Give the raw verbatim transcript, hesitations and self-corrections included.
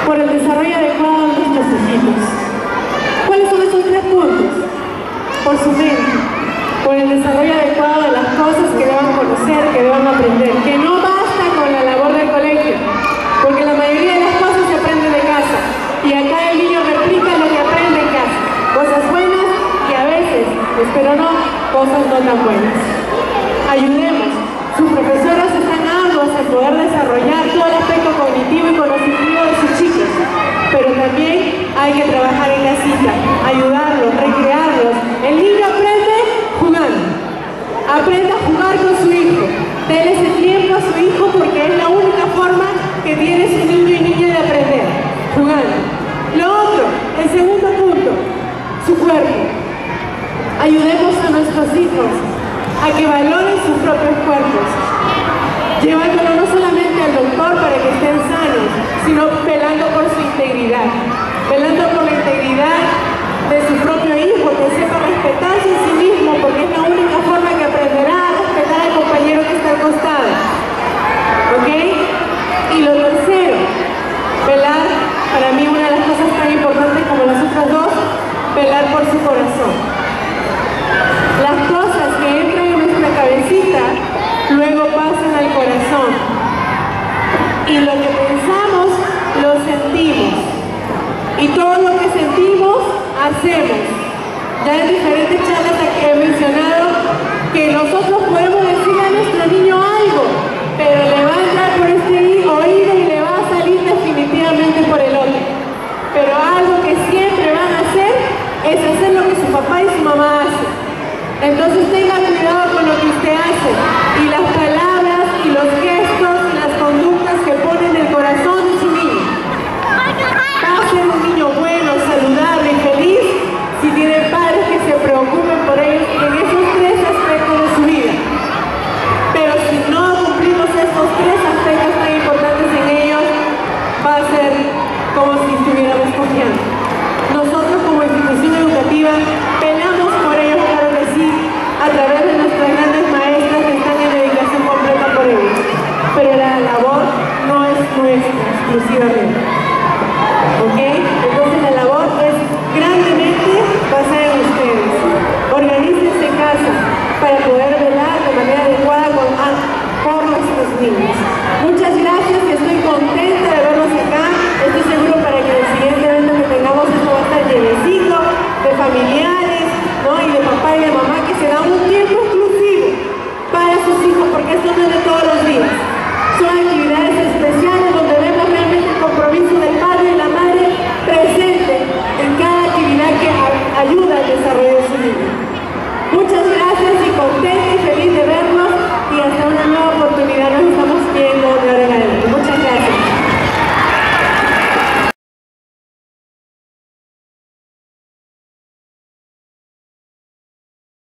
por el desarrollo adecuado de nuestros hijitos. ¿Cuáles son esos tres puntos? Por su mente, por el desarrollo adecuado de las cosas que deban conocer, que deban aprender, que no basta con la labor del colegio, porque la mayoría de las cosas se aprenden de casa, y acá el niño replica lo que aprende en casa, cosas buenas y a veces, espero no, cosas no tan buenas. Ayudemos, sus profesoras están arduas en poder desarrollar todo el aspecto cognitivo y conocitivo de sus chicos, pero también hay que trabajar en casita, ayudarlos, recrearlos. El niño aprende jugando, aprende a jugar con su hijo, denle ese tiempo a su hijo porque es la única forma que tiene su niño y niña de aprender, jugando. Lo otro, el segundo punto, su cuerpo. Ayudemos a nuestros hijos a que valoren sus propios cuerpos, llevándolo no solamente al doctor para que estén sanos, sino velando por su integridad, velando por la integridad de su propio hijo, que sepa respetarse a sí mismo, porque es la única forma que aprenderá a respetar al compañero que está al costado. ¿Ok? Y lo tercero, velar, para mí una de las cosas tan importantes como las otras dos, velar por su corazón. Las cosas que entran en nuestra cabecita luego pasan al corazón. Y lo que pensamos, lo sentimos. Y todo lo que sentimos, hacemos. Ya en diferentes charlas aquí he mencionado que nosotros podemos decirle a nuestro niño algo, pero le va a entrar por este oído y le va a salir definitivamente por el otro. Pero algo que siempre van a hacer es hacer lo que su papá y su mamá hacen. Entonces tenga cuidado con lo que usted